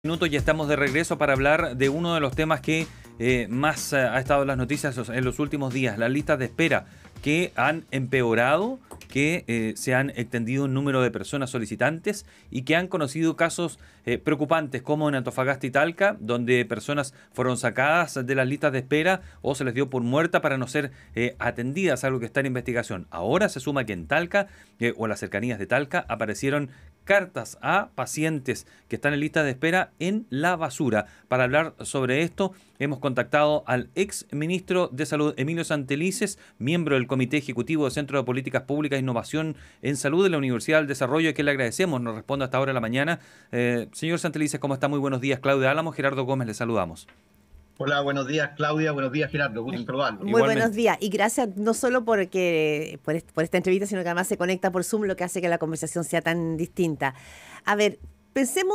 Minutos ya estamos de regreso para hablar de uno de los temas que más ha estado en las noticias en los últimos días, las listas de espera que han empeorado, que se han extendido un número de personas solicitantes y que han conocido casos preocupantes como en Antofagasta y Talca, donde personas fueron sacadas de las listas de espera o se les dio por muerta para no ser atendidas, algo que está en investigación. Ahora se suma que en Talca o en las cercanías de Talca aparecieron cartas a pacientes que están en lista de espera en la basura. Para hablar sobre esto, hemos contactado al ex ministro de Salud, Emilio Santelices, miembro del Comité Ejecutivo del Centro de Políticas Públicas e Innovación en Salud de la Universidad del Desarrollo, a quien le agradecemos. Nos responde hasta ahora de la mañana. Señor Santelices, ¿cómo está? Muy buenos días. Claudia Álamo, Gerardo Gómez, le saludamos. Hola, buenos días Claudia, buenos días Gerardo, gusto saludarlo. Muy buenos Igualmente. días y gracias no solo por esta entrevista, sino que además se conecta por Zoom, lo que hace que la conversación sea tan distinta. A ver, pensemos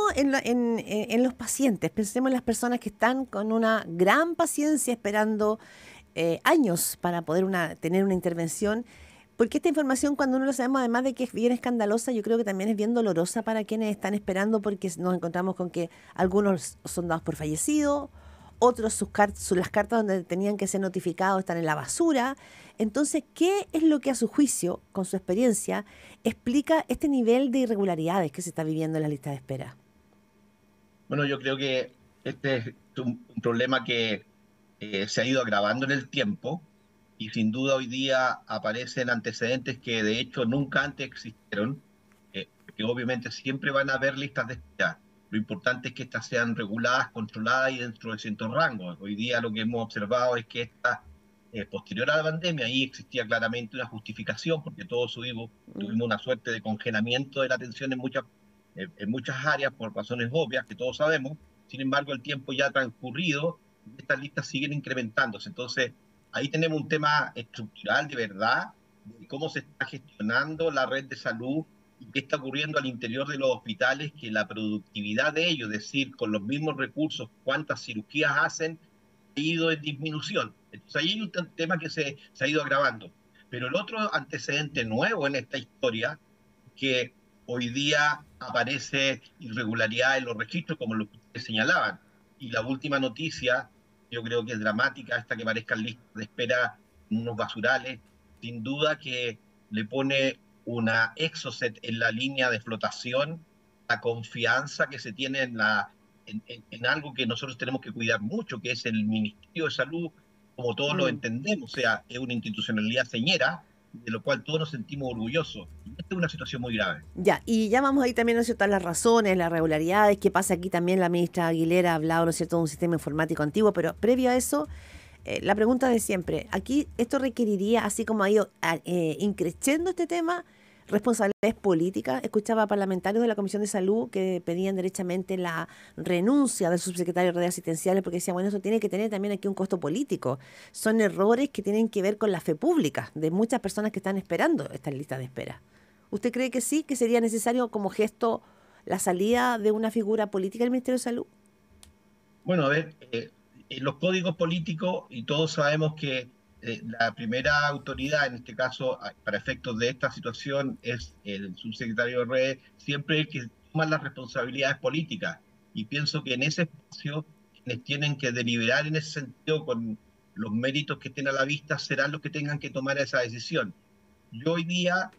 en los pacientes, pensemos en las personas que están con una gran paciencia esperando años para poder tener una intervención. Porque esta información, cuando uno lo sabemos, además de que es bien escandalosa, yo creo que también es bien dolorosa para quienes están esperando, porque nos encontramos con que algunos son dados por fallecidos, otros las cartas donde tenían que ser notificados están en la basura. Entonces, ¿qué es lo que a su juicio, con su experiencia, explica este nivel de irregularidades que se está viviendo en la lista de espera? Bueno, yo creo que este es un problema que se ha ido agravando en el tiempo y sin duda hoy día aparecen antecedentes que de hecho nunca antes existieron, que obviamente siempre van a haber listas de espera. Lo importante es que estas sean reguladas, controladas y dentro de ciertos rangos. Hoy día lo que hemos observado es que posterior a la pandemia, ahí existía claramente una justificación porque todos tuvimos una suerte de congelamiento de la atención en muchas áreas por razones obvias que todos sabemos. Sin embargo, el tiempo ya ha transcurrido y estas listas siguen incrementándose. Entonces, ahí tenemos un tema estructural de verdad, de cómo se está gestionando la red de salud y qué está ocurriendo al interior de los hospitales, que la productividad de ellos, es decir, con los mismos recursos, cuántas cirugías hacen, ha ido en disminución. Entonces ahí hay un tema que se ha ido agravando. Pero el otro antecedente nuevo en esta historia, que hoy día aparece irregularidad en los registros, como lo que ustedes señalaban. Y la última noticia, yo creo que es dramática, esta que parezcan listas de espera en unos basurales, sin duda que le pone una Exocet en la línea de flotación, la confianza que se tiene en algo que nosotros tenemos que cuidar mucho, que es el Ministerio de Salud, como todos lo Mm. entendemos, o sea, es una institucionalidad señera, de lo cual todos nos sentimos orgullosos. Y esta es una situación muy grave. Ya, y ya vamos ahí también, ¿no es cierto?, a las razones, las irregularidades, qué pasa aquí también. La ministra Aguilera ha hablado, ¿no es cierto?, de un sistema informático antiguo, pero previo a eso, la pregunta de siempre, aquí esto requeriría, así como ha ido increciendo este tema, responsabilidades políticas. Escuchaba a parlamentarios de la Comisión de Salud que pedían derechamente la renuncia del subsecretario de redes asistenciales porque decían, bueno, eso tiene que tener también aquí un costo político. Son errores que tienen que ver con la fe pública de muchas personas que están esperando estas listas de espera. ¿Usted cree que sí, que sería necesario como gesto la salida de una figura política del Ministerio de Salud? Bueno, a ver, en los códigos políticos, y todos sabemos que la primera autoridad, en este caso, para efectos de esta situación, es el subsecretario de Redes, siempre el que toma las responsabilidades políticas. Y pienso que en ese espacio, quienes tienen que deliberar en ese sentido con los méritos que estén a la vista, serán los que tengan que tomar esa decisión. Yo hoy día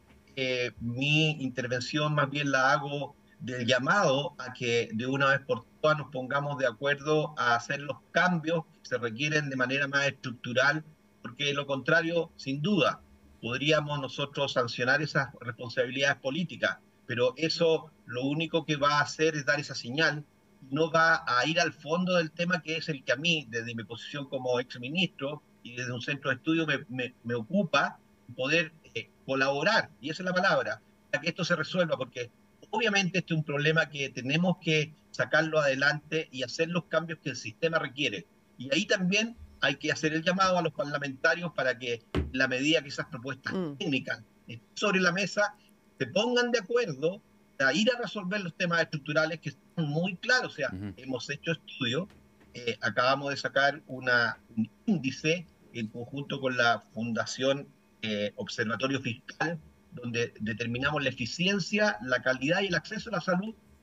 mi intervención más bien la hago del llamado a que de una vez por todas nos pongamos de acuerdo a hacer los cambios que se requieren de manera más estructural, porque de lo contrario, sin duda, podríamos nosotros sancionar esas responsabilidades políticas, pero eso lo único que va a hacer es dar esa señal, no va a ir al fondo del tema, que es el que a mí, desde mi posición como exministro y desde un centro de estudio, me ocupa poder colaborar, y esa es la palabra, para que esto se resuelva, porque obviamente este es un problema que tenemos que sacarlo adelante y hacer los cambios que el sistema requiere. Y ahí también hay que hacer el llamado a los parlamentarios para que, en la medida que esas propuestas Mm. técnicas estén sobre la mesa, se pongan de acuerdo a ir a resolver los temas estructurales que están muy claros. O sea, Ujú. hemos hecho estudios, acabamos de sacar un índice en conjunto con la Fundación Observatorio Fiscal, donde determinamos la eficiencia, la calidad y el acceso a la salud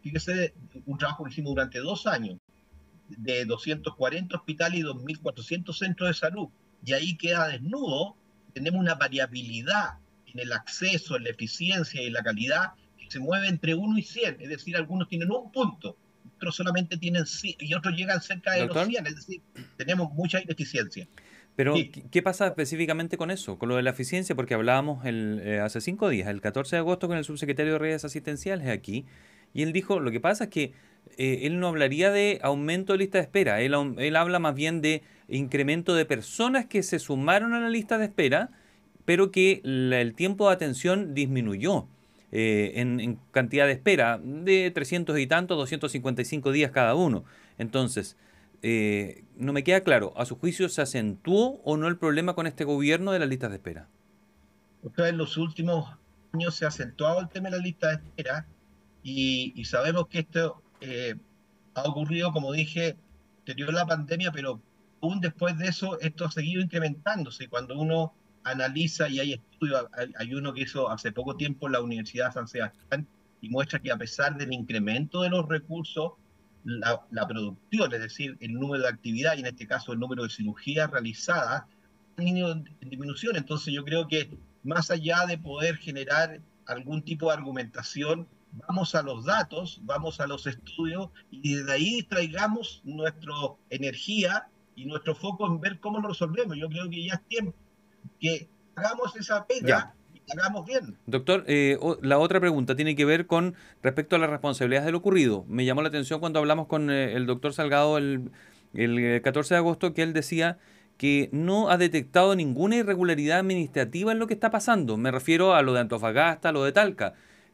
fíjese, un trabajo que hicimos durante 2 años, de 240 hospitales y 2.400 centros de salud. Y ahí queda desnudo, tenemos una variabilidad en el acceso, en la eficiencia y la calidad que se mueve entre 1 y 100, es decir, algunos tienen un punto, otros solamente tienen 100, y otros llegan cerca de los Doctor. 100, es decir, tenemos mucha ineficiencia. Pero, Sí, ¿qué pasa específicamente con eso? Con lo de la eficiencia, porque hablábamos hace 5 días, el 14 de agosto, con el subsecretario de Redes Asistenciales aquí, y él dijo, lo que pasa es que él no hablaría de aumento de lista de espera, él habla más bien de incremento de personas que se sumaron a la lista de espera, pero que el tiempo de atención disminuyó en cantidad de espera, de 300 y tanto, 255 días cada uno. Entonces, no me queda claro, ¿a su juicio se acentuó o no el problema con este gobierno de las listas de espera? o sea, en los últimos años se ha acentuado el tema de la lista de espera y sabemos que esto ha ocurrido, como dije, anterior a la pandemia, pero aún después de eso, esto ha seguido incrementándose. Cuando uno analiza, y hay estudios, hay uno que hizo hace poco tiempo en la Universidad de San Sebastián, y muestra que a pesar del incremento de los recursos, la producción, es decir, el número de actividad, y en este caso el número de cirugías realizadas, han ido en disminución. Entonces yo creo que más allá de poder generar algún tipo de argumentación, vamos a los datos, vamos a los estudios y desde ahí distraigamos nuestra energía y nuestro foco en ver cómo lo resolvemos. Yo creo que ya es tiempo que hagamos esa Ya. pega y la hagamos bien. Doctor, la otra pregunta tiene que ver con respecto a las responsabilidades de lo ocurrido. Me llamó la atención cuando hablamos con el doctor Salgado el 14 de agosto, que él decía que no ha detectado ninguna irregularidad administrativa en lo que está pasando. Me refiero a lo de Antofagasta, a lo de Talca.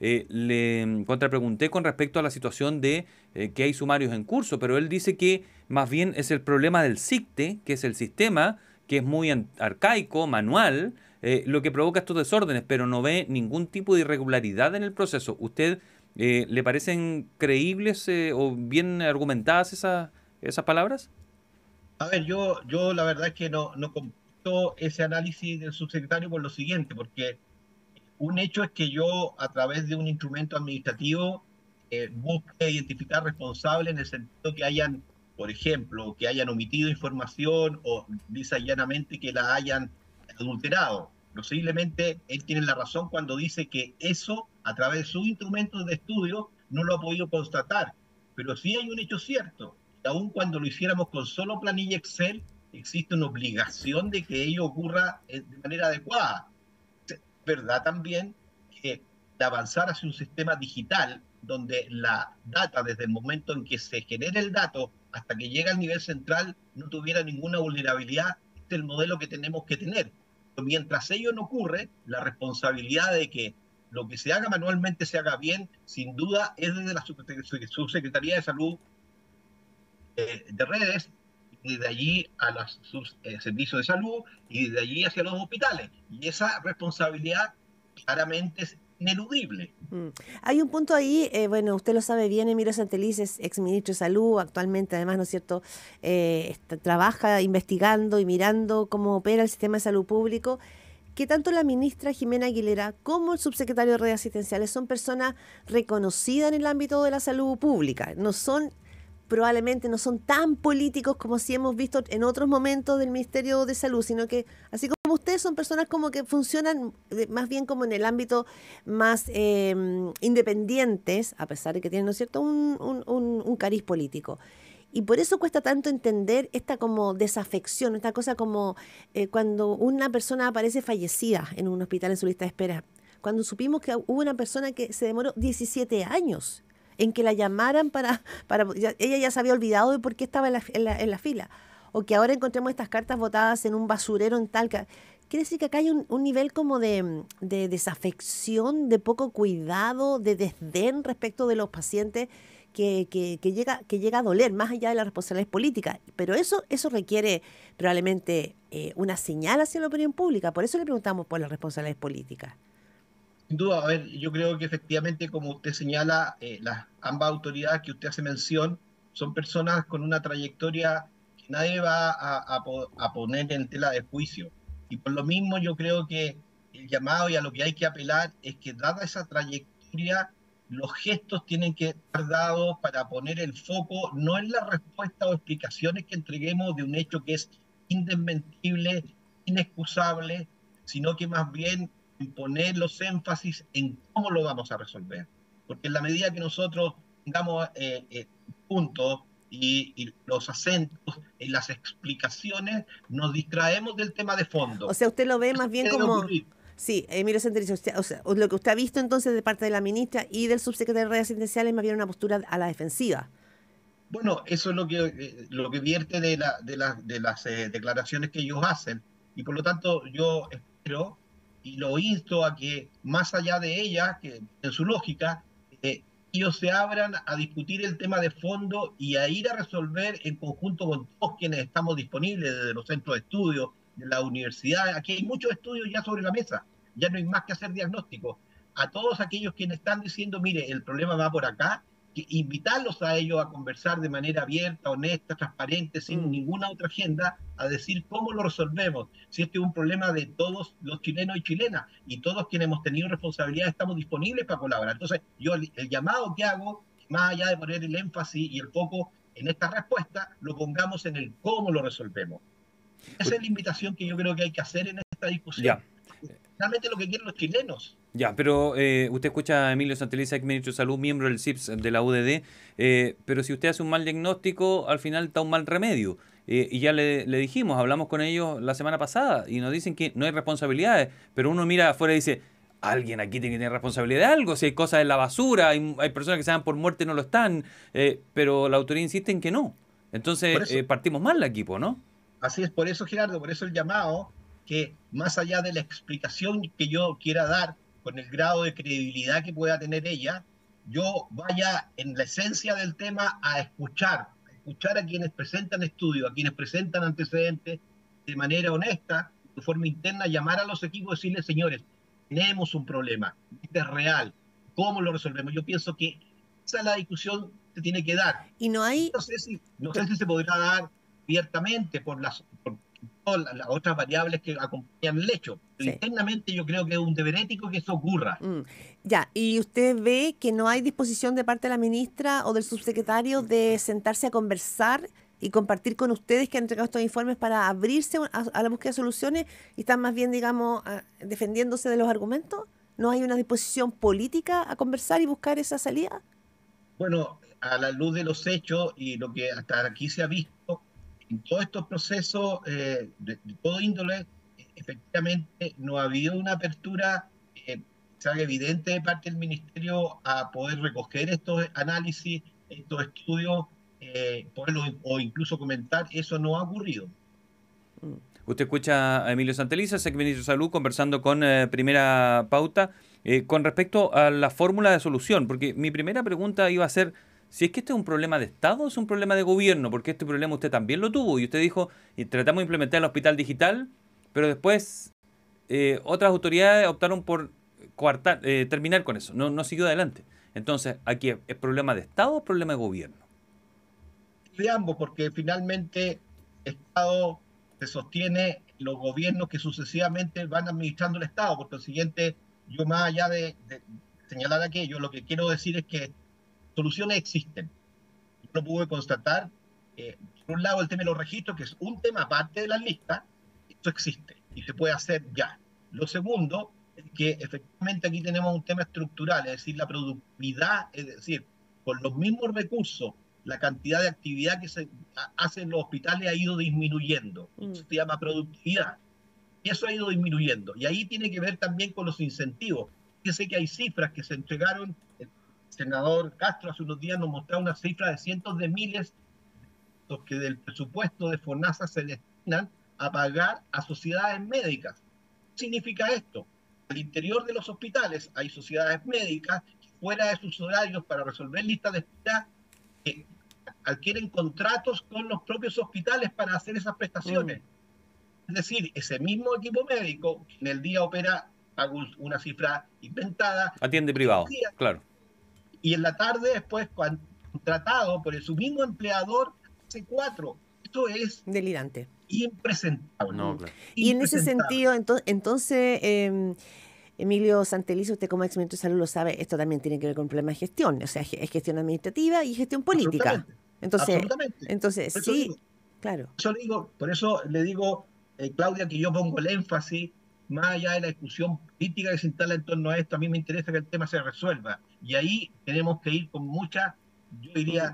Le contrapregunté con respecto a la situación de que hay sumarios en curso, pero él dice que más bien es el problema del SICTE, que es el sistema que es muy arcaico, manual, lo que provoca estos desórdenes, pero no ve ningún tipo de irregularidad en el proceso. ¿Usted le parecen creíbles o bien argumentadas esas palabras? A ver, yo la verdad es que no comparto ese análisis del subsecretario por lo siguiente, porque un hecho es que yo, a través de un instrumento administrativo, busque identificar responsables en el sentido que hayan, por ejemplo, que hayan omitido información o lisa y llanamente que la hayan adulterado. Posiblemente él tiene la razón cuando dice que eso, a través de sus instrumentos de estudio, no lo ha podido constatar. Pero sí hay un hecho cierto, que aun cuando lo hiciéramos con solo planilla Excel, existe una obligación de que ello ocurra de manera adecuada. Verdad también que de avanzar hacia un sistema digital donde la data, desde el momento en que se genera el dato hasta que llega al nivel central, no tuviera ninguna vulnerabilidad, este es el modelo que tenemos que tener. Pero mientras ello no ocurre, la responsabilidad de que lo que se haga manualmente se haga bien, sin duda es desde la Subsecretaría de Salud de Redes, y de allí a los servicios de salud, y de allí hacia los hospitales. Y esa responsabilidad claramente es ineludible. Hay un punto ahí, bueno, usted lo sabe bien, Emilio Santeliz es exministro de Salud, actualmente además, ¿no es cierto?, trabaja investigando y mirando cómo opera el sistema de salud público, que tanto la ministra Jimena Aguilera como el subsecretario de Redes Asistenciales son personas reconocidas en el ámbito de la salud pública, probablemente no son tan políticos como si hemos visto en otros momentos del Ministerio de Salud, sino que, así como ustedes, son personas como que funcionan más bien como en el ámbito más independientes, a pesar de que tienen, ¿no es cierto?, un cariz político. Y por eso cuesta tanto entender esta como desafección, esta cosa como cuando una persona aparece fallecida en un hospital en su lista de espera. Cuando supimos que hubo una persona que se demoró 17 años en que la llamaran ella ya se había olvidado de por qué estaba en la fila. O que ahora encontremos estas cartas botadas en un basurero en Talca. Quiere decir que acá hay un nivel como de desafección, de poco cuidado, de desdén respecto de los pacientes que llega a doler, más allá de las responsabilidades políticas. Pero eso requiere probablemente una señal hacia la opinión pública. Por eso le preguntamos por las responsabilidades políticas. Sin duda, a ver, yo creo que efectivamente, como usted señala, ambas autoridades que usted hace mención son personas con una trayectoria que nadie va a poner en tela de juicio. Y por lo mismo yo creo que el llamado y a lo que hay que apelar es que, dada esa trayectoria, los gestos tienen que estar dados para poner el foco no en la respuesta o explicaciones que entreguemos de un hecho que es indesmentible, inexcusable, sino que más bien en poner los énfasis en cómo lo vamos a resolver. Porque en la medida que nosotros tengamos puntos y los acentos en las explicaciones, nos distraemos del tema de fondo. O sea, usted lo ve Eso más bien debe como... ocurrir. Sí, Emilio Santelices, o sea, lo que usted ha visto entonces de parte de la ministra y del subsecretario de redes asistenciales es más bien una postura a la defensiva. Bueno, eso es lo que vierte de las declaraciones que ellos hacen. Y por lo tanto, yo espero y lo insto a que, más allá de ellas, que en su lógica, ellos se abran a discutir el tema de fondo y a ir a resolver en conjunto con todos quienes estamos disponibles, desde los centros de estudio, de la universidad. Aquí hay muchos estudios ya sobre la mesa, ya no hay más que hacer diagnósticos. A todos aquellos quienes están diciendo, mire, el problema va por acá, que invitarlos a ellos a conversar de manera abierta, honesta, transparente, sin ninguna otra agenda, a decir cómo lo resolvemos. Si este es un problema de todos los chilenos y chilenas, y todos quienes hemos tenido responsabilidad estamos disponibles para colaborar. Entonces, yo el llamado que hago, más allá de poner el énfasis y el foco en esta respuesta, lo pongamos en el cómo lo resolvemos. Esa es la invitación que yo creo que hay que hacer en esta discusión. Ya. Realmente lo que quieren los chilenos. Ya, pero usted escucha a Emilio Santelices, ex ministro de Salud, miembro del CIPS de la UDD, pero si usted hace un mal diagnóstico, al final está un mal remedio. Y ya le dijimos, hablamos con ellos la semana pasada y nos dicen que no hay responsabilidades, pero uno mira afuera y dice, alguien aquí tiene que tener responsabilidad de algo, si hay cosas en la basura, hay personas que se dan por muerte y no lo están, pero la autoridad insiste en que no. Entonces partimos mal el equipo, ¿no? Así es, por eso, Gerardo, por eso el llamado, que más allá de la explicación que yo quiera dar, con el grado de credibilidad que pueda tener ella, yo vaya en la esencia del tema a escuchar a quienes presentan estudios, a quienes presentan antecedentes de manera honesta, de forma interna, llamar a los equipos y decirles, señores, tenemos un problema, este es real, ¿cómo lo resolvemos? Yo pienso que esa es la discusión que tiene que dar. Y no hay... No sé si se podrá dar abiertamente por todas las otras variables que acompañan el hecho. Pero Sí. internamente yo creo que es un deber ético que eso ocurra. Ya, ¿y usted ve que no hay disposición de parte de la ministra o del subsecretario de sentarse a conversar y compartir con ustedes que han entregado estos informes para abrirse a la búsqueda de soluciones y están más bien, digamos, defendiéndose de los argumentos? ¿No hay una disposición política a conversar y buscar esa salida? Bueno, a la luz de los hechos y lo que hasta aquí se ha visto, en todos estos procesos de todo índole, efectivamente no ha habido una apertura evidente de parte del Ministerio a poder recoger estos análisis, estos estudios, o incluso comentar. Eso no ha ocurrido. Usted escucha a Emilio Santelices, ex ministro de Salud, conversando con Primera Pauta con respecto a la fórmula de solución, porque mi primera pregunta iba a ser si es que este es un problema de Estado o es un problema de gobierno, porque este problema usted también lo tuvo y usted dijo, y tratamos de implementar el hospital digital, pero después otras autoridades optaron por terminar con eso, no siguió adelante. Entonces, ¿aquí es problema de Estado o problema de gobierno? De ambos, porque finalmente el Estado se sostiene en los gobiernos que sucesivamente van administrando el Estado. Por consiguiente, yo más allá de señalar aquello, lo que quiero decir es que soluciones existen. Yo no pude constatar, por un lado, el tema de los registros, que es un tema aparte de las listas, esto existe y se puede hacer ya. Lo segundo es que efectivamente aquí tenemos un tema estructural, es decir, la productividad, es decir, con los mismos recursos, la cantidad de actividad que se hace en los hospitales ha ido disminuyendo. Eso se llama productividad. Y eso ha ido disminuyendo. Y ahí tiene que ver también con los incentivos. Fíjense que hay cifras que se entregaron. El senador Castro hace unos días nos mostraba una cifra de cientos de miles que del presupuesto de FONASA se destinan a pagar a sociedades médicas. ¿Qué significa esto? Al interior de los hospitales hay sociedades médicas que fuera de sus horarios para resolver listas de espera que adquieren contratos con los propios hospitales para hacer esas prestaciones. Es decir, ese mismo equipo médico que en el día opera una cifra inventada. Atiende privado, claro. Y en la tarde después contratado por su mismo empleador hace 4. Esto es delirante. Impresentable. No, claro. Y en ese sentido, entonces, Emilio Santelice, usted como exministro de Salud lo sabe, esto también tiene que ver con problemas de gestión, o sea, es gestión administrativa y gestión política. Absolutamente, Entonces, absolutamente. entonces Por eso sí, digo, claro. por eso le digo, Claudia, que yo pongo el énfasis, más allá de la discusión política que se instala en torno a esto, a mí me interesa que el tema se resuelva. Y ahí tenemos que ir con mucha, yo Mm. diría,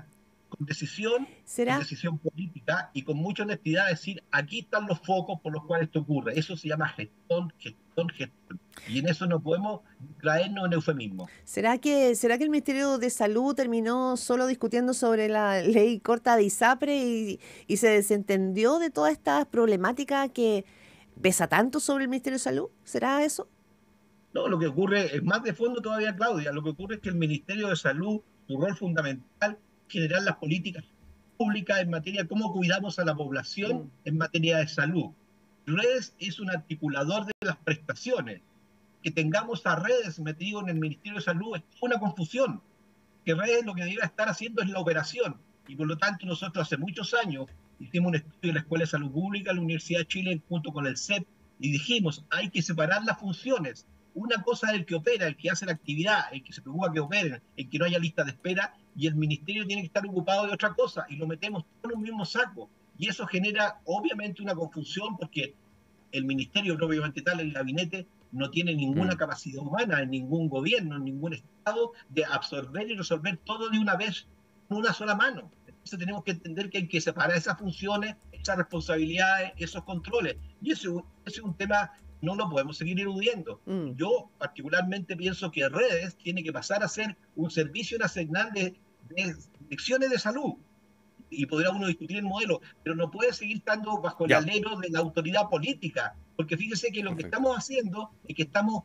con ¿Será? decisión política y con mucha honestidad decir, aquí están los focos por los cuales esto ocurre. Eso se llama gestión, gestión, gestión. Y en eso no podemos traernos en eufemismo. ¿Será que el Ministerio de Salud terminó solo discutiendo sobre la ley corta de ISAPRE y se desentendió de toda esta problemática que pesa tanto sobre el Ministerio de Salud? ¿Será eso? No, lo que ocurre es más de fondo todavía, Claudia. Lo que ocurre es que el Ministerio de Salud, su rol fundamental, es generar las políticas públicas en materia de cómo cuidamos a la población Mm. en materia de salud. Redes es un articulador de las prestaciones. Que tengamos a redes metido en el Ministerio de Salud es una confusión. Que redes lo que debería estar haciendo es la operación. Y por lo tanto, nosotros hace muchos años hicimos un estudio en la Escuela de Salud Pública, la Universidad de Chile, junto con el CEP, y dijimos, hay que separar las funciones. Una cosa es el que opera, el que hace la actividad, el que se preocupa que operen, el que no haya lista de espera, y el ministerio tiene que estar ocupado de otra cosa, y lo metemos todo en un mismo saco. Y eso genera, obviamente, una confusión, porque el ministerio propiamente tal, el gabinete, no tiene ninguna Mm. capacidad humana en ningún gobierno, en ningún estado, de absorber y resolver todo de una vez, con una sola mano. Entonces tenemos que entender que hay que separar esas funciones, esas responsabilidades, esos controles. Y ese es un tema que no lo podemos seguir eludiendo. Mm. Yo particularmente pienso que redes tiene que pasar a ser un servicio nacional de direcciones de salud, y podrá uno discutir el modelo, pero no puede seguir estando bajo el Ya, alero de la autoridad política, porque fíjese que lo que perfecto. estamos haciendo es que estamos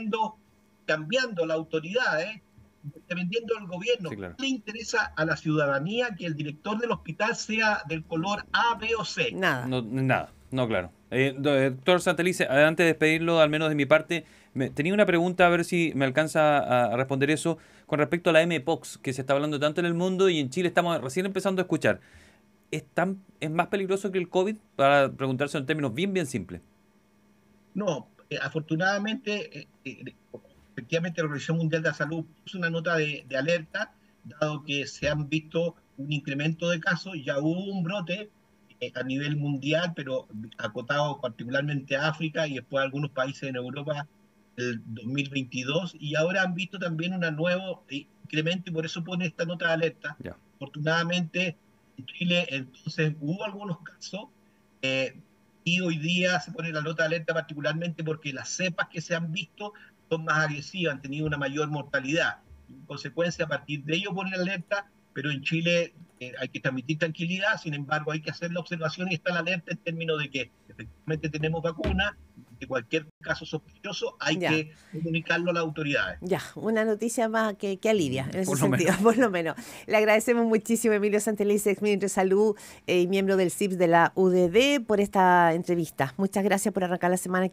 cambiando la autoridad, dependiendo del gobierno. Sí, claro. ¿Qué le interesa a la ciudadanía que el director del hospital sea del color A, B o C? Nada. No, nada, no, claro. Doctor Santelice, antes de despedirlo, al menos de mi parte, tenía una pregunta, a ver si me alcanza a responder eso, con respecto a la MPOX, que se está hablando tanto en el mundo y en Chile estamos recién empezando a escuchar. ¿Es más peligroso que el COVID? Para preguntarse en términos bien, bien simples. No, afortunadamente, efectivamente la Organización Mundial de la Salud puso una nota de alerta, dado que se han visto un incremento de casos, ya hubo un brote a nivel mundial, pero acotado particularmente a África y después a algunos países en Europa el 2022, y ahora han visto también un nuevo incremento y por eso pone esta nota de alerta. Ya. Afortunadamente, en Chile entonces hubo algunos casos, eh, y hoy día se pone la nota de alerta particularmente porque las cepas que se han visto son más agresivas, han tenido una mayor mortalidad. En consecuencia, a partir de ello ponen alerta, pero en Chile hay que transmitir tranquilidad, sin embargo hay que hacer la observación y está la alerta en términos de que efectivamente tenemos vacuna, que cualquier caso sospechoso hay Ya. que comunicarlo a las autoridades. Ya, una noticia más que alivia en ese Por lo sentido, menos. por lo menos. Le agradecemos muchísimo, Emilio Santelice, exministro de Salud y miembro del CIPS de la UDD, por esta entrevista. Muchas gracias por arrancar la semana.